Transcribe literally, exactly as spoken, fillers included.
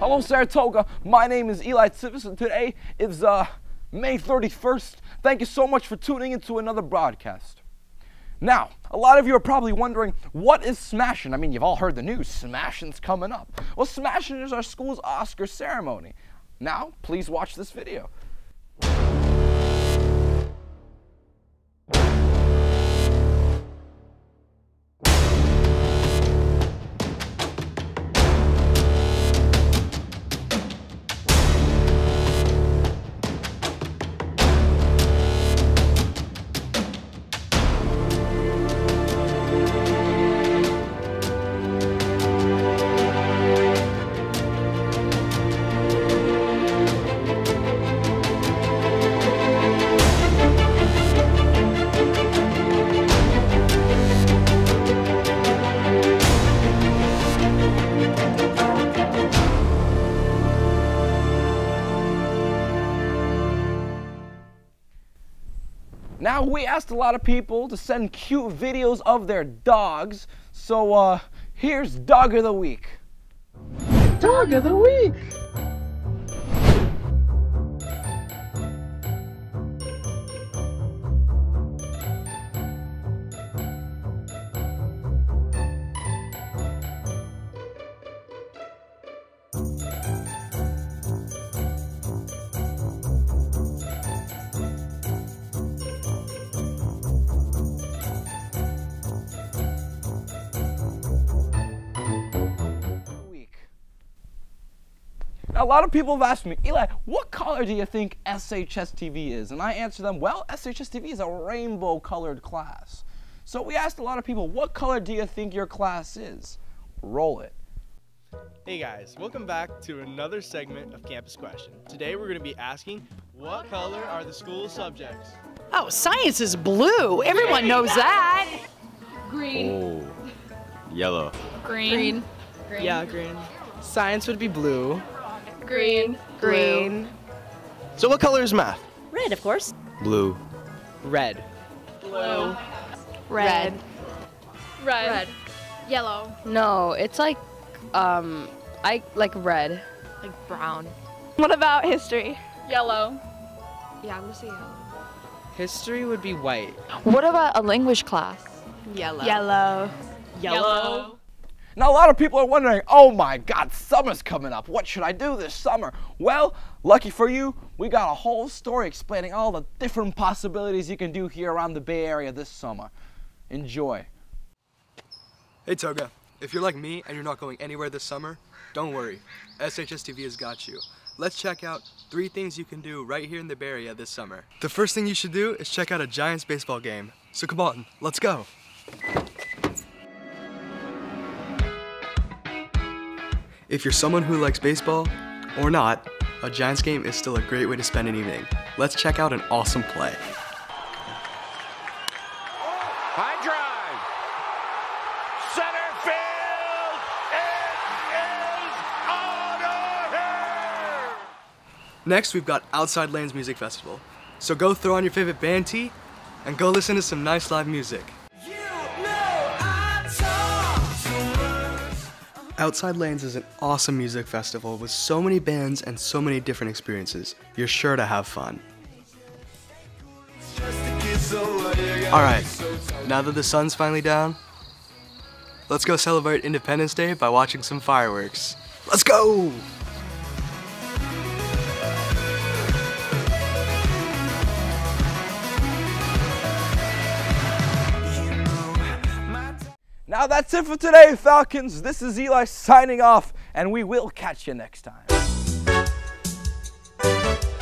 Hello Saratoga, my name is Eli Sofris and today is uh, May thirty-first. Thank you so much for tuning into another broadcast. Now, a lot of you are probably wondering, what is Smashin'? I mean, you've all heard the news, Smashin's coming up. Well, Smashin' is our school's Oscar ceremony. Now, please watch this video. Now, we asked a lot of people to send cute videos of their dogs, so uh, here's Dog of the Week. Dog of the Week! Now, a lot of people have asked me, Eli, what color do you think S H S T V is? And I answer them, well, S H S T V is a rainbow colored class. So we asked a lot of people, what color do you think your class is? Roll it. Hey guys, welcome back to another segment of Campus Question. Today we're going to be asking, what color are the school subjects? Oh, science is blue. Everyone knows that. Green. Oh, yellow. Green. Green. Yeah, green. Science would be blue. Green. Green. So what color is math? Red, of course. Blue. Red. Blue. Red. Red. Red. Yellow. No, it's like, um, I like red. Like brown. What about history? Yellow. Yeah, I'm gonna say yellow. History would be white. What about a language class? Yellow. Yellow. Yellow. Now, a lot of people are wondering, oh my God, summer's coming up. What should I do this summer? Well, lucky for you, we got a whole story explaining all the different possibilities you can do here around the Bay Area this summer. Enjoy. Hey Toga, if you're like me and you're not going anywhere this summer, don't worry. S H S T V has got you. Let's check out three things you can do right here in the Bay Area this summer. The first thing you should do is check out a Giants baseball game. So come on, let's go. If you're someone who likes baseball, or not, a Giants game is still a great way to spend an evening. Let's check out an awesome play. High drive. Center field. It is on here. Next, we've got Outside Lanes Music Festival. So go throw on your favorite band tee and go listen to some nice live music. Outside Lanes is an awesome music festival with so many bands and so many different experiences. You're sure to have fun. Alright, now that the sun's finally down, let's go celebrate Independence Day by watching some fireworks. Let's go! Now that's it for today, Falcons. This is Eli signing off, and we will catch you next time.